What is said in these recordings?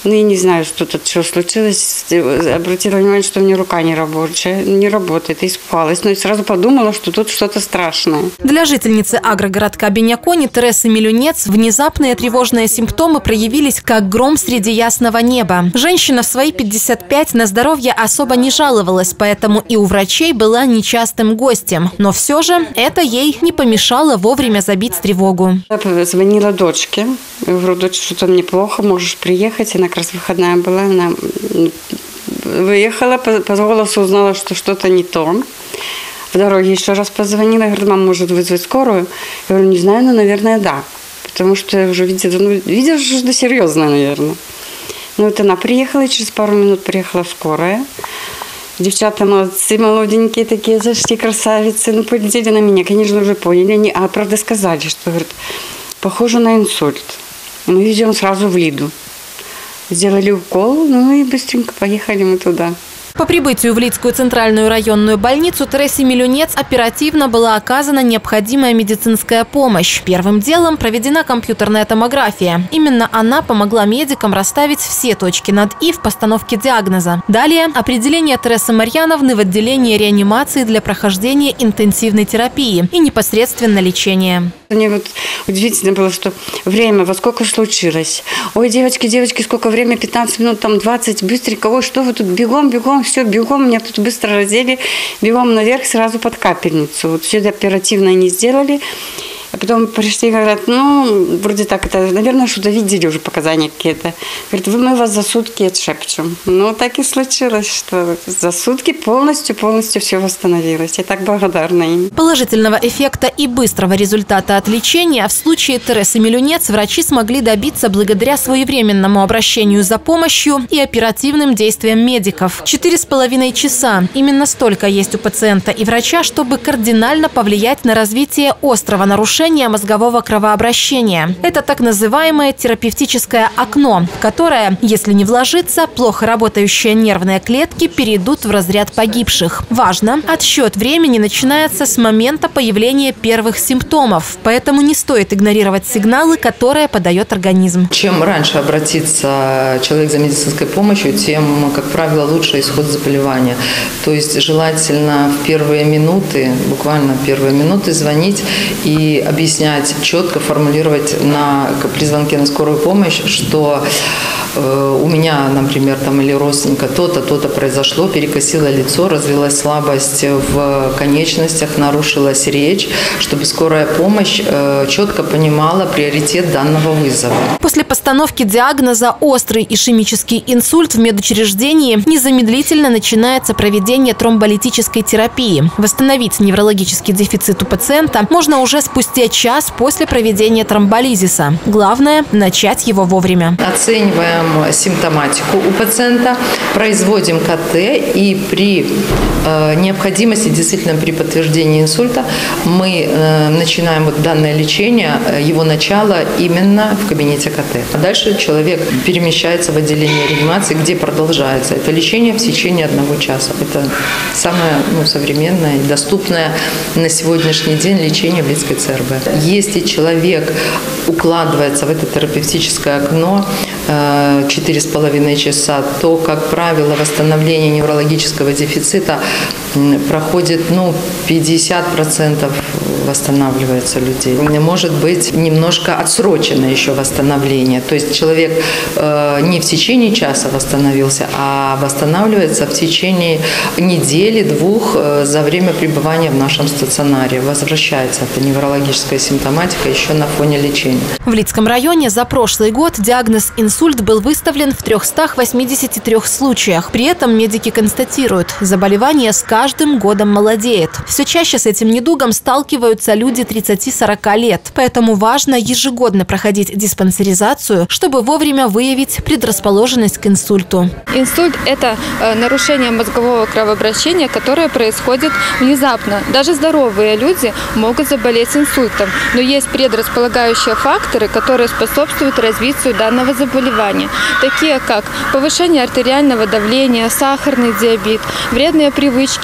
Ну, я не знаю, что случилось. Обратила внимание, что у меня рука не работает. Испугалась. Но и сразу подумала, что тут что-то страшное. Для жительницы агрогородка Бенякони Тересы Милюнец внезапные тревожные симптомы проявились как гром среди ясного неба. Женщина в свои 55 на здоровье особо не жаловалась, поэтому и у врачей была нечастым гостем. Но все же это ей не помешало вовремя забить тревогу. Я звонила дочке. Я говорю: дочь, что-то мне плохо, можешь приехать. Она как раз выходная была. Она выехала, по голосу узнала, что что-то не то. В дороге еще раз позвонила. Я говорю: мама, может вызвать скорую? Я говорю: не знаю, но, наверное, да. Потому что я уже видела, что серьезно, наверное. Ну, вот она приехала, и через пару минут приехала скорая. Девчата молодцы, молоденькие такие, зашли, красавицы. Ну, полетели на меня, конечно, уже поняли. А правда сказали, что, говорит, похоже на инсульт. И мы везем сразу в Лиду. Сделали укол, ну и быстренько поехали мы туда. По прибытию в Лидскую центральную районную больницу Тересе Милюнец оперативно была оказана необходимая медицинская помощь. Первым делом проведена компьютерная томография. Именно она помогла медикам расставить все точки над «и» в постановке диагноза. Далее определение Тересы Марьяновны в отделение реанимации для прохождения интенсивной терапии и непосредственно лечения. Мне вот удивительно было, что время, во сколько случилось. Ой, девочки, сколько время, 15 минут, там 20, быстренько. Ой, что вы тут, бегом, все, бегом. Меня тут быстро раздели, бегом наверх, сразу под капельницу. Вот все оперативно они сделали. А потом пришли, говорят, ну, вроде так, это, наверное, что-то видели уже, показания какие-то. Говорят, мы вас за сутки отшепчем. Ну, так и случилось, что за сутки полностью все восстановилось. Я так благодарна им. Положительного эффекта и быстрого результата от лечения в случае Тересы Милюнец врачи смогли добиться благодаря своевременному обращению за помощью и оперативным действиям медиков. 4,5 часа. Именно столько есть у пациента и врача, чтобы кардинально повлиять на развитие острого нарушения мозгового кровообращения. Это так называемое терапевтическое окно, в которое, если не вложиться, плохо работающие нервные клетки перейдут в разряд погибших. Важно, отсчет времени начинается с момента появления первых симптомов, поэтому не стоит игнорировать сигналы, которые подает организм. Чем раньше обратится человек за медицинской помощью, тем, как правило, лучше исход заболевания. То есть желательно в первые минуты, буквально первые минуты звонить и объяснять, четко формулировать при звонке на скорую помощь, что у меня, например, или родственника то-то произошло, перекосило лицо, развилась слабость в конечностях, нарушилась речь, чтобы скорая помощь четко понимала приоритет данного вызова. После постановки диагноза острый ишемический инсульт в медучреждении незамедлительно начинается проведение тромболитической терапии. Восстановить неврологический дефицит у пациента можно уже спустя час после проведения тромболизиса. Главное – начать его вовремя. Оцениваем симптоматику у пациента, производим КТ и при необходимости, действительно при подтверждении инсульта, мы начинаем данное лечение, его начало именно в кабинете КТ. А дальше человек перемещается в отделение реанимации, где продолжается это лечение в течение 1 часа. Это самое современное и доступное на сегодняшний день лечение в Лидской ЦРБ. Если человек укладывается в это терапевтическое окно 4,5 часа, то, как правило, восстановление неврологического дефицита проходит 50% восстанавливается людей. Может быть, немножко отсрочено еще восстановление. То есть человек не в течение часа восстановился, а восстанавливается в течение недели-2 за время пребывания в нашем стационаре. Возвращается эта неврологическая симптоматика еще на фоне лечения. В Лидском районе за прошлый год диагноз инсульт был выставлен в 383 случаях. При этом медики констатируют, заболевание с каждым годом молодеет. Все чаще с этим недугом сталкиваются люди 30-40 лет. Поэтому важно ежегодно проходить диспансеризацию, чтобы вовремя выявить предрасположенность к инсульту. Инсульт – это нарушение мозгового кровообращения, которое происходит внезапно. Даже здоровые люди могут заболеть инсультом, но есть предрасполагающие факторы, которые способствуют развитию данного заболевания, такие как повышение артериального давления, сахарный диабет, вредные привычки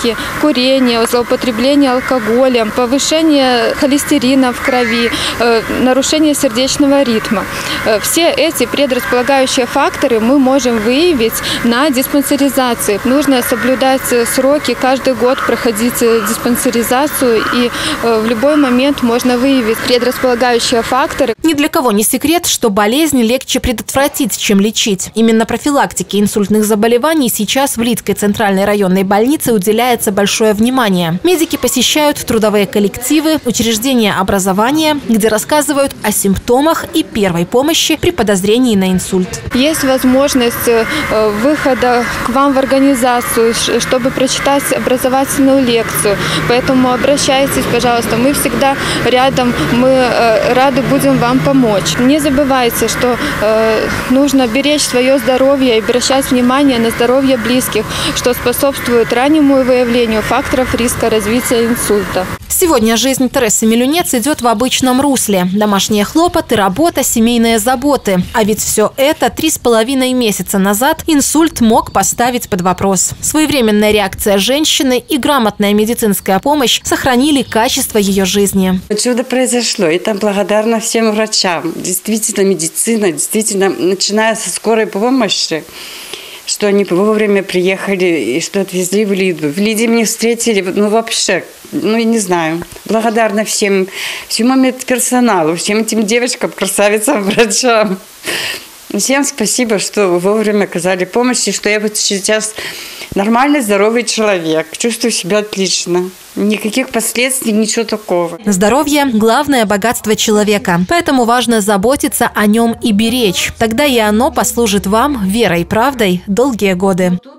наркотики, курение, злоупотребление алкоголем, повышение холестерина в крови, нарушение сердечного ритма. Все эти предрасполагающие факторы мы можем выявить на диспансеризации. Нужно соблюдать сроки, каждый год проходить диспансеризацию, и в любой момент можно выявить предрасполагающие факторы. Ни для кого не секрет, что болезнь легче предотвратить, чем лечить. Именно профилактике инсультных заболеваний сейчас в Лидской центральной районной больнице уделяется большое внимание. Медики посещают трудовые коллективы, учреждения образования, где рассказывают о симптомах и первой помощи при подозрении на инсульт. Есть возможность выхода к вам в организацию, чтобы прочитать образовательную лекцию. Поэтому обращайтесь, пожалуйста, мы всегда рядом, мы рады будем вам помочь. Не забывайте, что нужно беречь свое здоровье и обращать внимание на здоровье близких, что способствует раннему выявлению факторов риска развития инсульта. Сегодня жизнь Тересы Милюнец идет в обычном русле. Домашние хлопоты, работа, семейные заботы. А ведь все это 3,5 месяца назад инсульт мог поставить под вопрос. Своевременная реакция женщины и грамотная медицинская помощь сохранили качество ее жизни. Чудо произошло, и там благодарна всем врачам. Действительно, медицина, действительно, начиная со скорой помощи, что они вовремя приехали и что отвезли в Лиду. В Лиде меня встретили, вообще, я не знаю. Благодарна всему медперсоналу, всем этим девочкам, красавицам, врачам. Всем спасибо, что вовремя оказали помощь, и что я вот сейчас нормальный, здоровый человек. Чувствую себя отлично. Никаких последствий, ничего такого. Здоровье – главное богатство человека. Поэтому важно заботиться о нем и беречь. Тогда и оно послужит вам верой и правдой долгие годы.